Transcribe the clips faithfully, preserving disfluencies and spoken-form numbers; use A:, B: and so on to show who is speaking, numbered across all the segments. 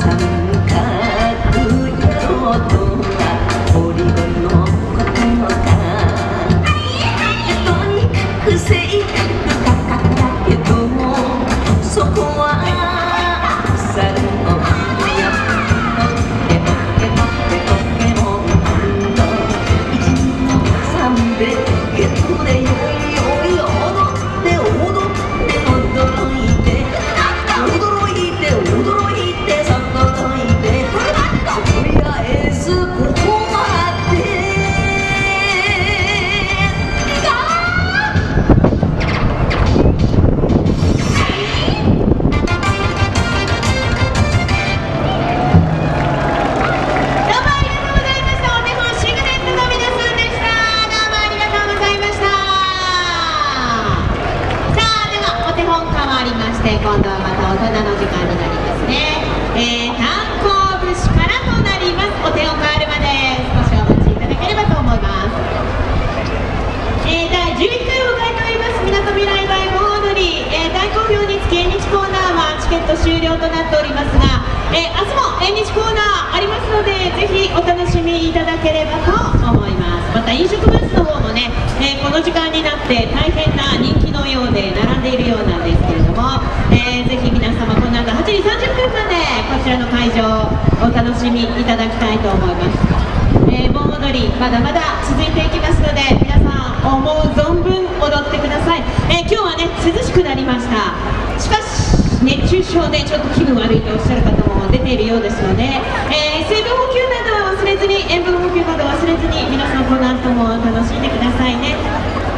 A: 終了となっておりますが、えー、明日も縁日コーナーありますので、ぜひお楽しみいただければと思います。また飲食ブースの方もね、えー、この時間になって大変な人気のようで並んでいるようなんですけれども、えー、ぜひ皆様この後はちじさんじゅっぷんまでこちらの会場お楽しみいただきたいと思います。えー、盆踊りまだまだ続いていきますので、皆さん思う存分踊ってください。えー、今日はね涼しくなりました。しかし熱中症でちょっと気分悪いとおっしゃる方も出ているようですので、えー、水分補給などは忘れずに、塩分補給など忘れずに、皆さんこの後も楽しんでくださいね。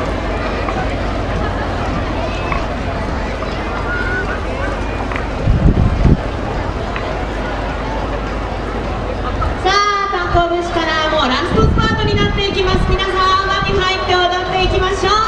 A: さあ、炭鉱節からもうラストスパートになっていきます。皆さん輪に入って踊っていきましょう。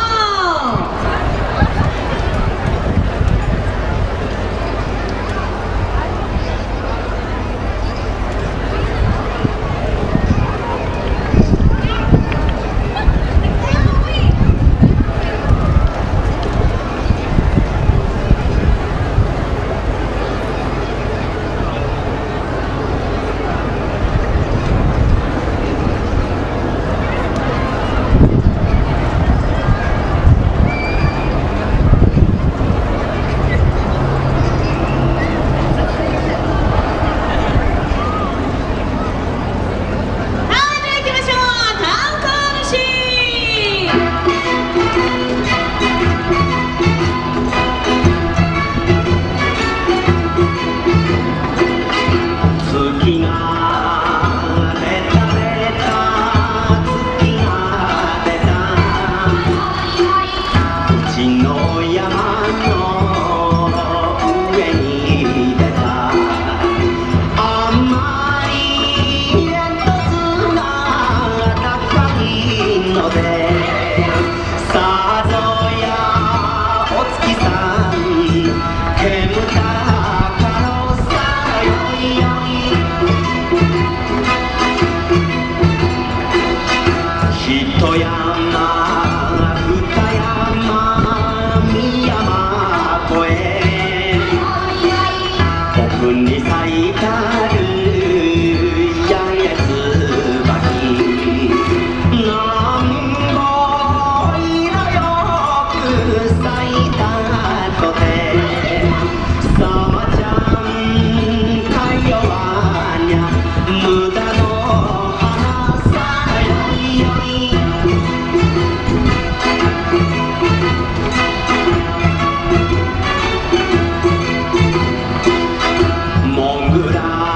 A: モングラ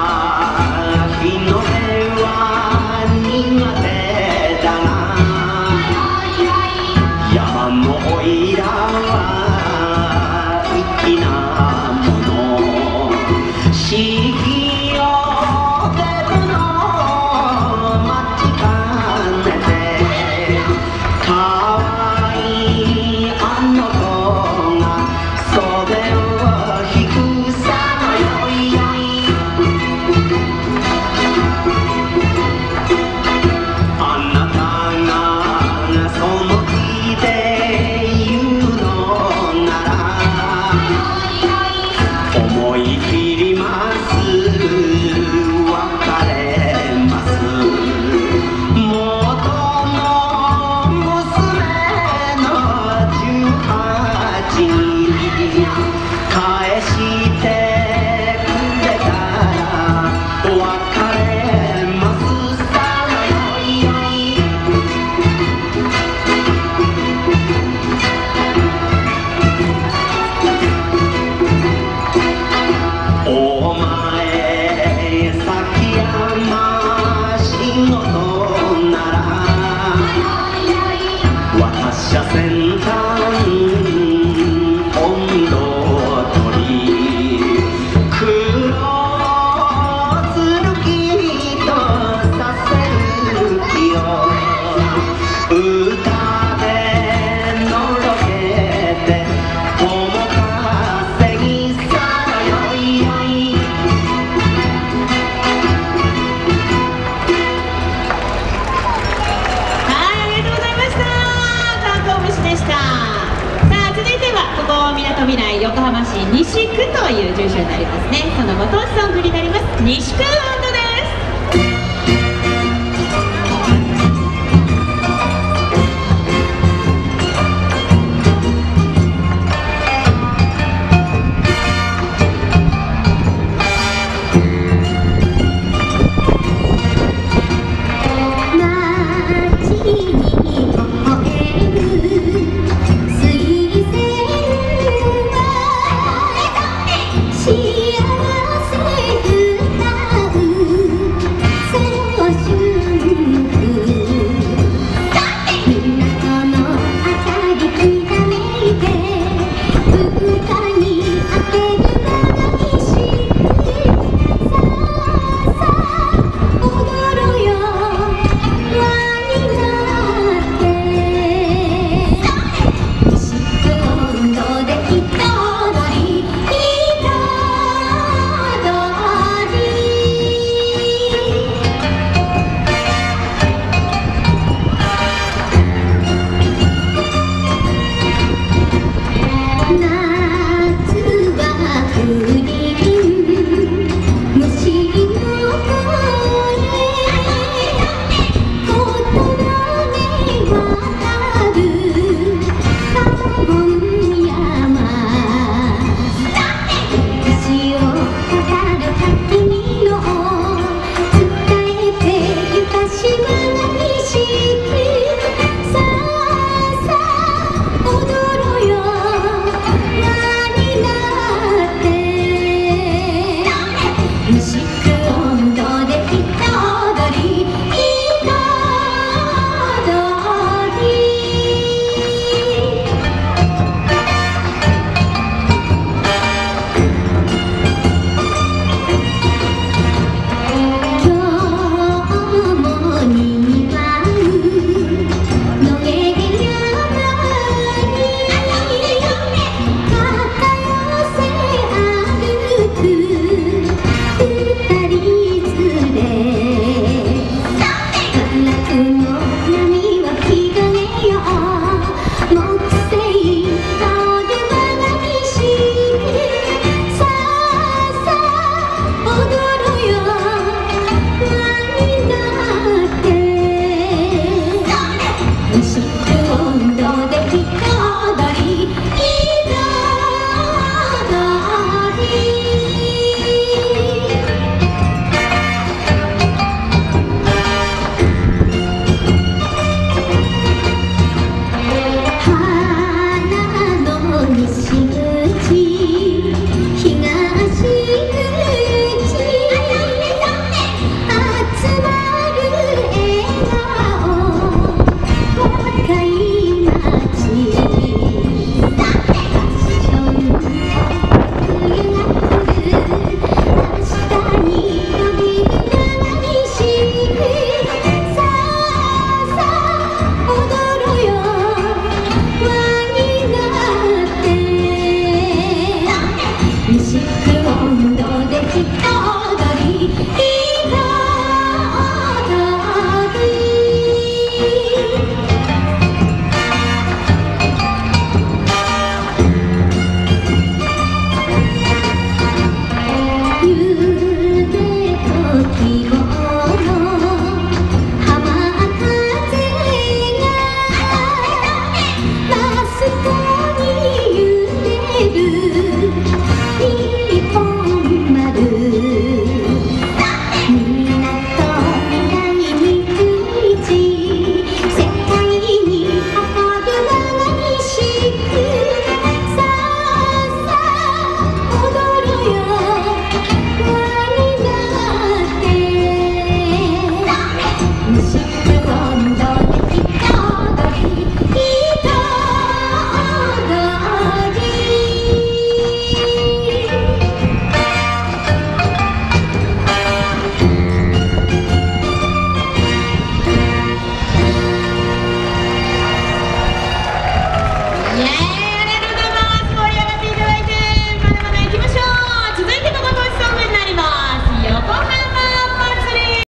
B: ります別れます元の娘のじゅうはちに返してくれたら別れますさよいよいお前崎山仕事なら私は先端温度取り黒剣とさせる気を歌でのろけて友風にさよいよいみなとみらい横浜市西区という住所になりますね。そのご当地ソングになります西区音頭です。
C: 温度できた